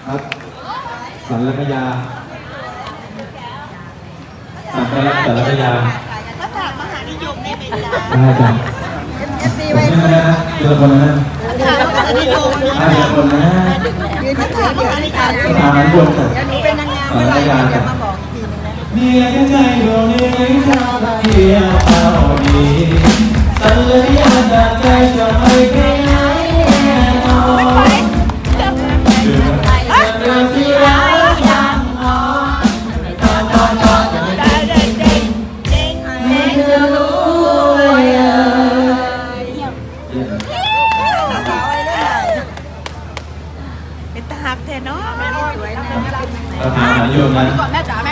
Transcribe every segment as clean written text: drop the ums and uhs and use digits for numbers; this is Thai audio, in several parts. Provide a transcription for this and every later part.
ครับสันลกยาสันลกยาถ้าถามมหานิยมเนี่ยเป็นจ้าได้จ้ะผมไม่ได้นะเจอคนนะถามมหานิยมเจอคนนะถ้าถามมหานิยมถามนั้นบนแต่เป็นนางงามอะไรจะมาบอกทีนึงนะเนี่ยแค่ใจดวงนี้ทำเพียงเท่านี้สันลกยาจากใจจะไม่ไกลไหนแน่นอนเรื่องที่รักยังหอเป็นตาหักแท้เนาะสวยนะเราถามหาโยมนะก่อนแม่จ๋าแม่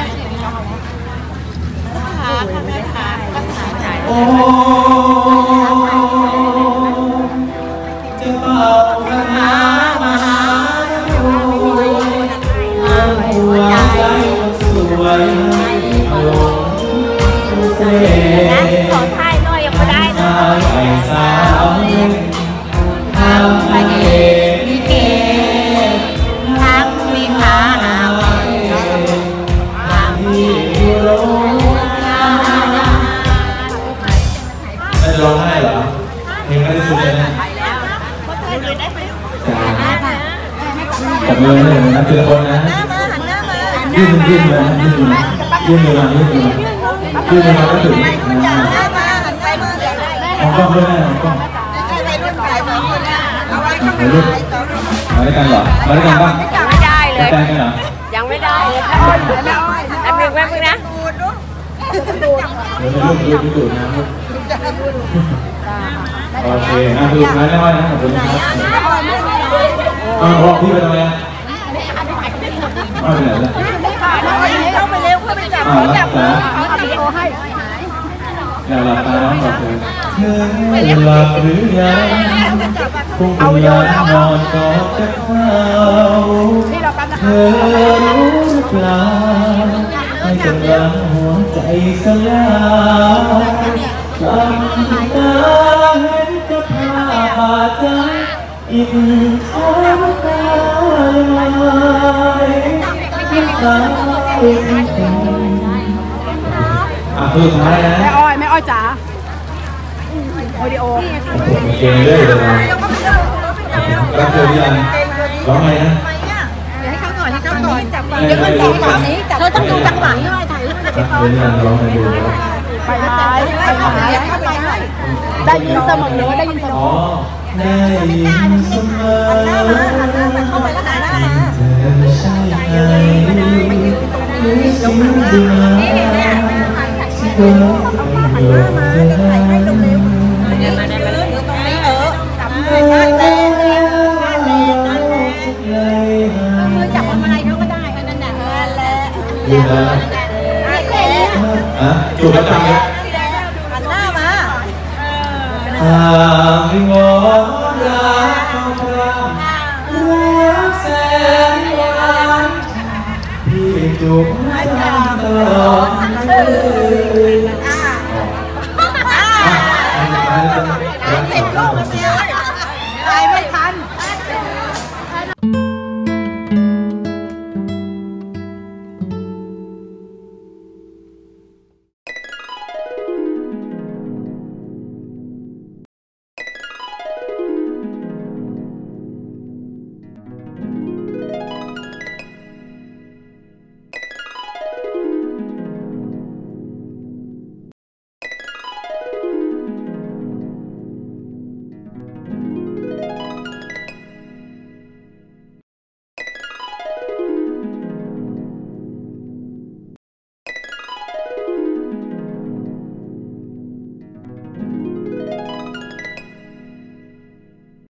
ถามแม่ถามก็ถามใจโอ้จะเป่าคาถามหาหัวใจสวยหลงเสน่ห์ขอถ่ายหน่อยยังไม่ได้เนาะไอ้สาวทำให้มีเกศทั้งมีขาหาวันที่ร้องไม่ร้องไห้เหรอเพลงไม่ได้สุดเลยนะจับมือเลยนะทีละคนนะยื่นมือมายื่นมือมาก็ถึงของกล้องด้วยนะของกล้องมาด้วยกันเหรอมาด้วยกันป่ะไม่ได้เลยแต่งกันเหรอยังไม่ได้เลยแป๊บนึงนะเดี๋ยวลูกดูนะโอเคดูท้ายแล้วนะขอบคุณครับบอกพี่ไปทำไมไปไหนล่ะเอาไปเร็วเพื่อไปจับเอาวิดีโอให้อย่าหลับตาน้องบอกเลยเธอหลับหรือยังคงเป็นยานอนกอดกับเขาเธอรู้หรือเปล่าให้กำลังหัวใจสลายลำตาเห็นกับภาพบาดใจอินทร์ตาลายที่ตาเป็นคือท้ายนะแม่อ้อยจ๋าวิดีโอเก่งเลยเลยนะรักเธอที่อันร้องไงนะให้เขาก่อนจับก่อนเดี๋ยวมันจับฝั่งนี้เธอต้องดูจังหวะนี้ถ่ายรูปจะไปพอร้องไงดูไปได้ยินเสมอได้ยินเสมอได้ยินเสมอ